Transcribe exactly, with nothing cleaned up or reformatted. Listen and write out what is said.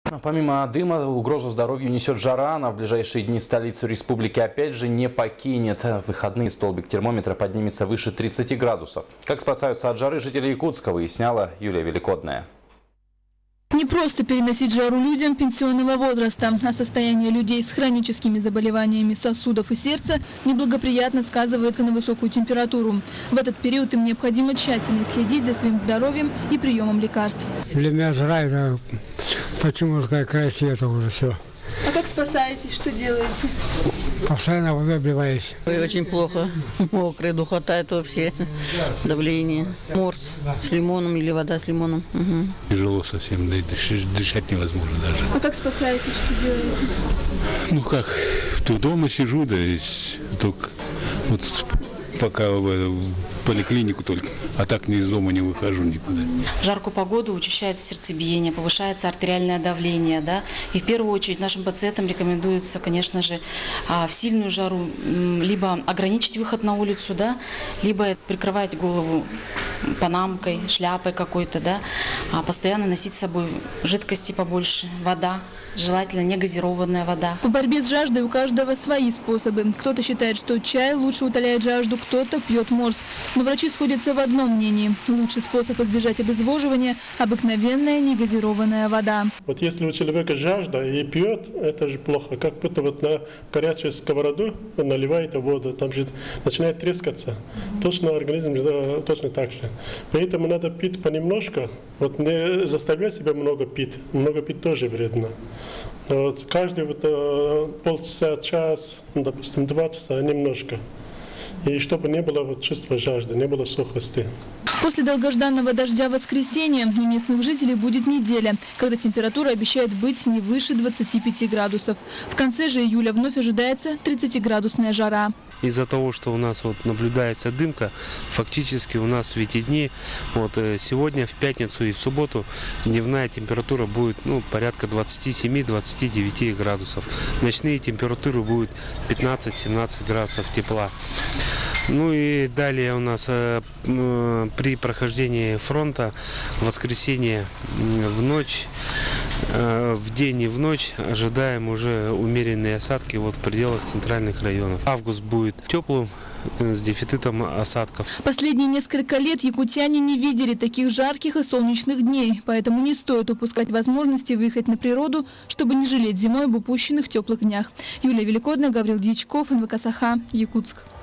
Помимо дыма, угрозу здоровью несет жара. Она в ближайшие дни столицу республики опять же не покинет. В выходные столбик термометра поднимется выше тридцати градусов. Как спасаются от жары жители Якутска, выясняла Юлия Великодная. Не просто переносить жару людям пенсионного возраста, а состояние людей с хроническими заболеваниями сосудов и сердца неблагоприятно сказывается на высокую температуру. В этот период им необходимо тщательно следить за своим здоровьем и приемом лекарств. Для меня жара – это почему такая край света уже все. А как спасаетесь? Что делаете? Постоянно водой обливаюсь. Ой, очень плохо. Мокрая, духота, это вообще давление. Морс с лимоном или вода с лимоном. Угу. Тяжело совсем, да и дышать невозможно даже. А как спасаетесь? Что делаете? Ну как, то дома сижу, да и только вот пока в поликлинику только, а так ни из дома не выхожу никуда. В жаркую погоду учащается сердцебиение, повышается артериальное давление, да, и в первую очередь нашим пациентам рекомендуется, конечно же, в сильную жару либо ограничить выход на улицу, да, либо прикрывать голову панамкой, шляпой какой-то, да, а постоянно носить с собой жидкости побольше, вода, желательно не газированная вода. В борьбе с жаждой у каждого свои способы. Кто-то считает, что чай лучше утоляет жажду, кто-то пьет морс. Но врачи сходятся в одном мнении. Лучший способ избежать обезвоживания – обыкновенная негазированная вода. Вот если у человека жажда и пьет, это же плохо. Как будто вот на горячую сковороду наливает воду, там же начинает трескаться. Точно организм точно так же. Поэтому надо пить понемножку. Вот не заставлять себя много пить. Много пить тоже вредно. Вот каждый вот, полчаса, час, допустим, два часа немножко. И чтобы не было вот чувства жажды, не было сухости. После долгожданного дождя в воскресенье у местных жителей будет неделя, когда температура обещает быть не выше двадцати пяти градусов. В конце же июля вновь ожидается тридцатиградусная жара. Из-за того, что у нас вот наблюдается дымка, фактически у нас в эти дни, вот сегодня, в пятницу и в субботу, дневная температура будет ну, порядка двадцати семи — двадцати девяти градусов. Ночные температуры будут пятнадцать-семнадцать градусов тепла. Ну и далее у нас э, э, при прохождении фронта в воскресенье в ночь, э, в день и в ночь ожидаем уже умеренные осадки вот в пределах центральных районов. Август будет теплым, с дефицитом осадков. Последние несколько лет якутяне не видели таких жарких и солнечных дней, поэтому не стоит упускать возможности выехать на природу, чтобы не жалеть зимой об упущенных теплых днях. Юлия Великодная, Гаврил Дьячков, эн вэ ка Саха, Якутск.